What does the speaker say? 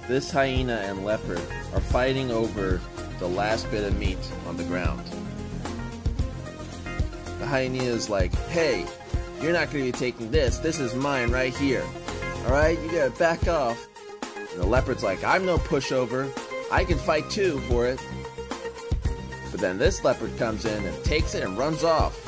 This hyena and leopard are fighting over the last bit of meat on the ground. The hyena is like, hey, you're not going to be taking this. This is mine right here. Alright, you gotta back off. And the leopard's like, I'm no pushover. I can fight too for it. But then this leopard comes in and takes it and runs off.